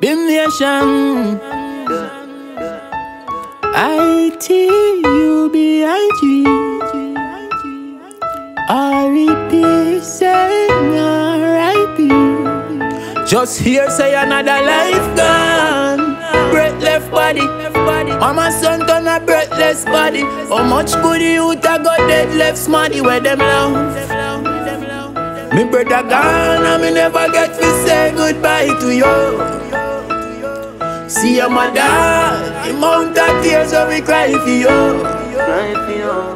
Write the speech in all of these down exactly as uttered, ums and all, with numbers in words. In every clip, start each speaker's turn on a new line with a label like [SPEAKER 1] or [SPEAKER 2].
[SPEAKER 1] Bim Nation. I T U B I G R E P say R I P. Just here say another life gone. Breath left body. Mama son turn a breathless body. How much good youth a got dead left smarty where them love. Me brother gone and me never get to say goodbye to you. See your mother, the amount of tears that we cry for you. Cry for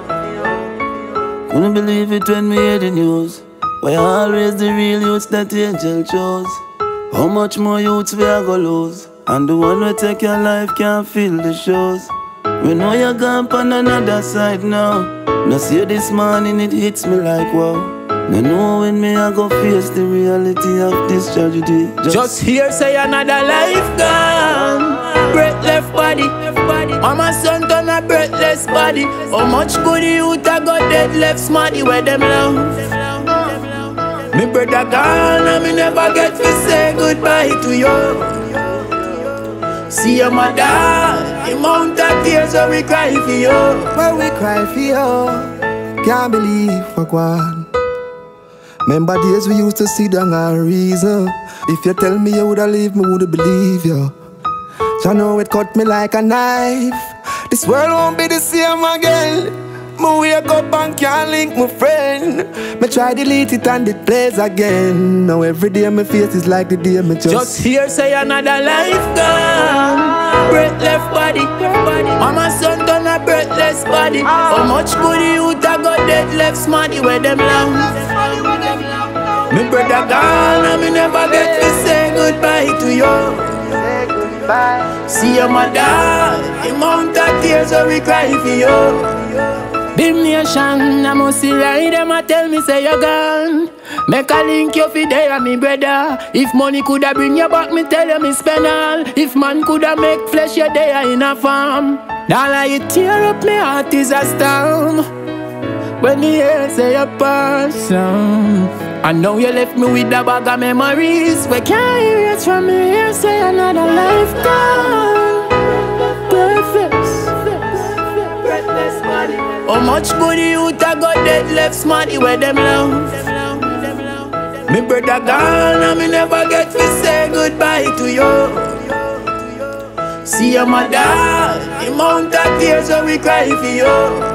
[SPEAKER 1] you.
[SPEAKER 2] Couldn't believe it when we hear the news. We're always the real youths that the angel chose. How much more youths we are gonna lose? And the one who take your life can't feel the shows. We know you're gone on another side now. Now see this morning it hits me like wow. No know when me I go face the reality of this tragedy.
[SPEAKER 1] Just, Just here say another life gone. Breath left body. Mama son turn a breathless body. How much good youth a got dead left smarty where them love. Me brother gone and me never get to say goodbye to you. See your mother, the amount of tears that we cry for you.
[SPEAKER 3] Well, we cry for you. Can't believe for one. Remember days we used to sit down and reason. If you tell me you woulda leave me, woulda believe you. You know it cut me like a knife. This world won't be the same again. Me wake up and can't link my friend. Me try delete it and it plays again. Now every day my face is like the day me just
[SPEAKER 1] Just here say another life gone. Breath left body. Mama son turn a breathless body. How much good youth a got dead left smarty where them love. Me brother gone and me never get to say goodbye to you. See your mother, the amount of tears that we cry for you. Bim Nation, I must see right them a tell me say you're gone. Make a link you fi there, me brother. If money coulda bring you back, me tell you me spend all. If man coulda make flesh, you there in a farm. Dollar you tear up me heart is a storm. When the air say you pass on. I know you left me with a bag of memories. We can't erase from me here, say another life gone. Perfect. How much good youth a got dead left smarty where them love. Me brother gone and me never get to say goodbye to you. See your mother, the amount of tears that we cry for you.